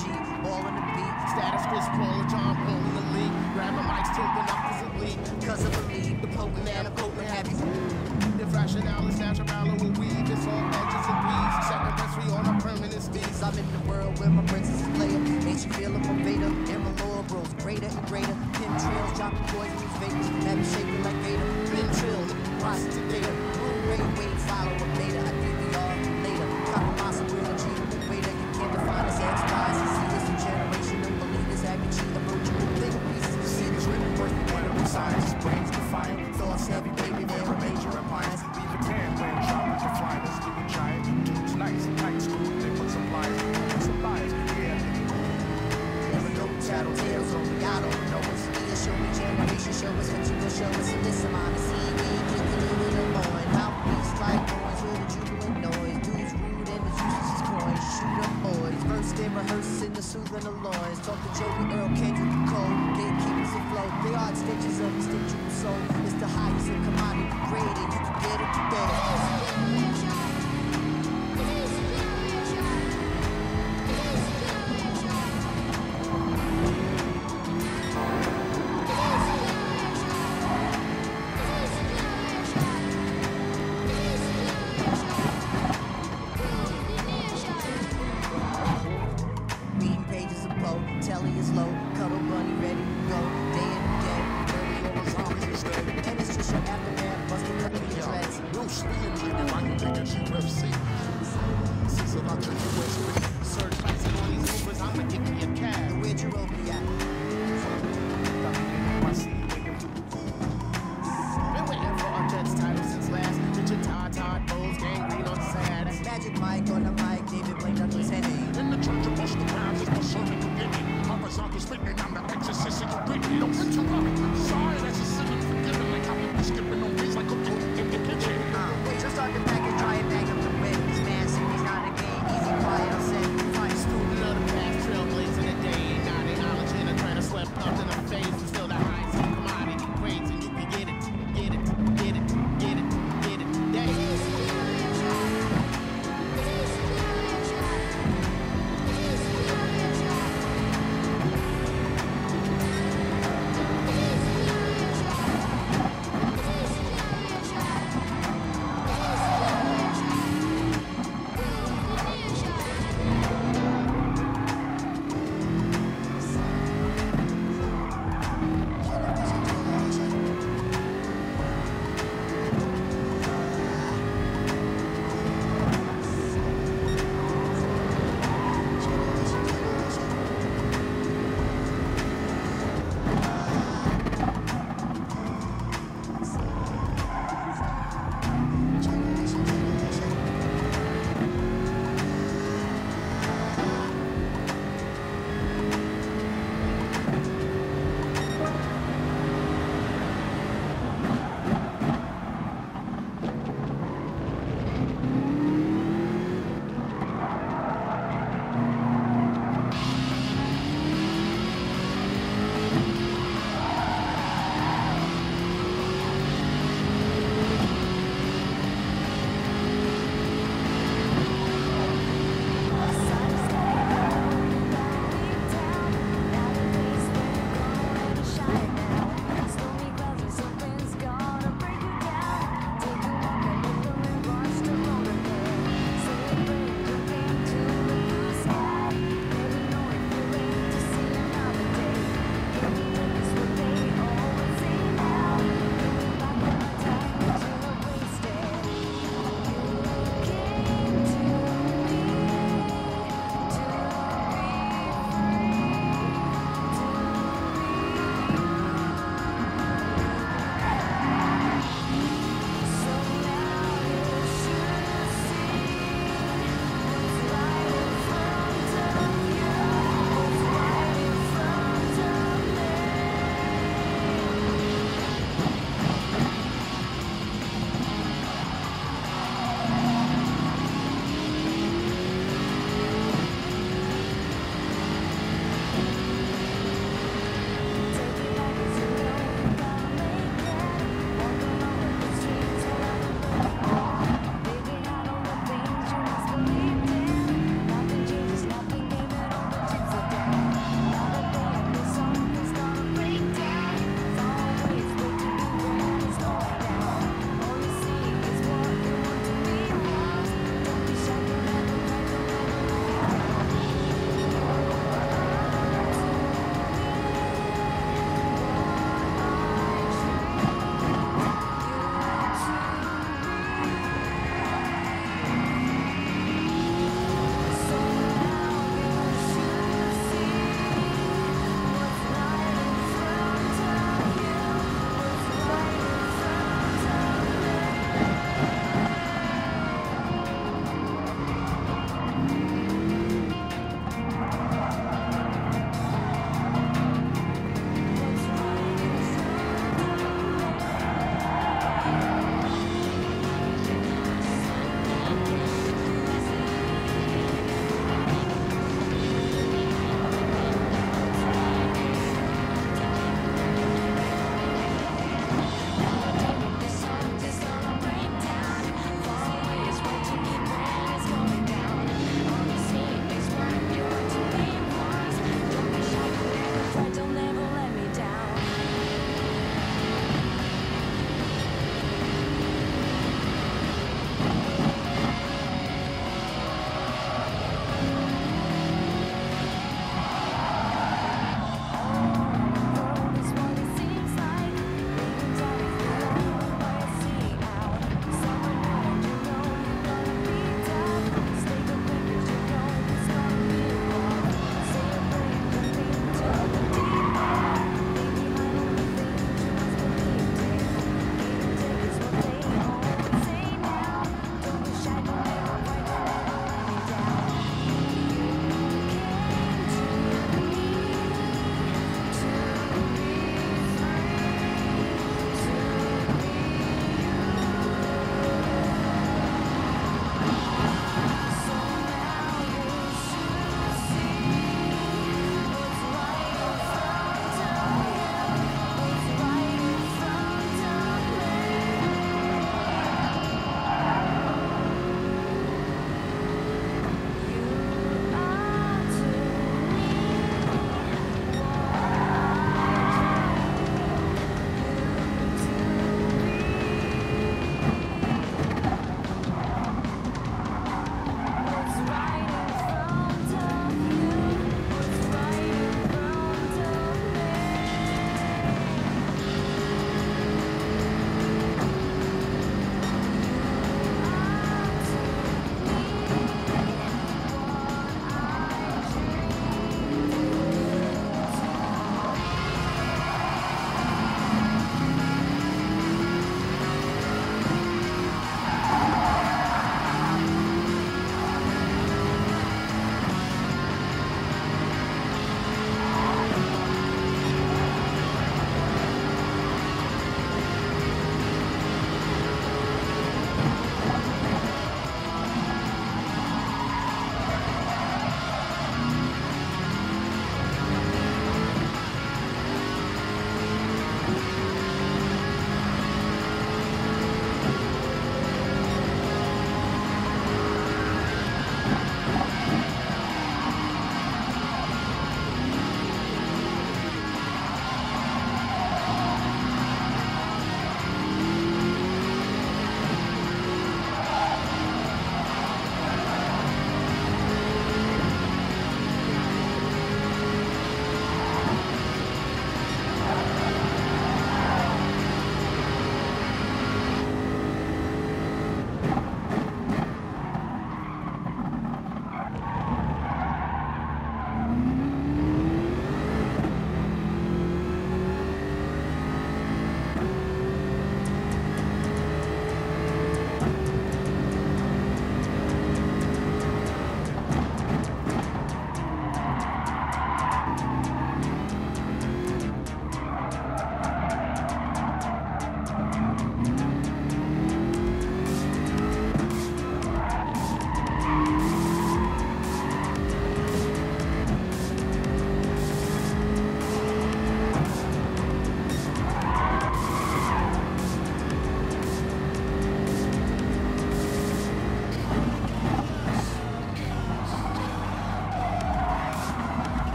G, all in the beat. Status Chris Paul, John Paul in the league. Grab a mic, tilting up cause it lead. Cause I believe the potent and I'm potent happy. If rationale is natural, will weave. It's all edges and weaves. Second best, we on our permanent steeds. I'm in the world where my princess is player. Ain't you feeling my Vader? And my lore grows greater and greater. Pin trails, dropping poisonous vapors. Have me shaking like Vader. Been chill, process of data. Blu-ray, wait, follow up later. I DVR later. Compromise a real achievement. Waiter, you can't define us as spies. You see this in generational believers. Have you cheat a virtual thing pieces. You see this written worth of whatever science. Brains defiant. Thoughts heavy, baby, they're a major appliance. Leave a tan when dropping your fly. Let's do a giant. Dudes nice, tight school. They put some lies. Put some lies. Yeah. Never know tattletales on me. I don't know what's here. Show me generation. Show us what you will show us. And listen, I'm a CD. Kick a little bit of more. Mouthpiece like noise. Hear the jubilant noise. Dudes rude and the juices is coins. Shoot up boys. First they rehearse in the soothing of loins. Talk to Joey Earl, Kendrick, Cole. Gatekeepers afloat. They are extensions of instinctual soul. It's the highest of commodity grade. And you can get it today. Reading pages of Poe, telly is low.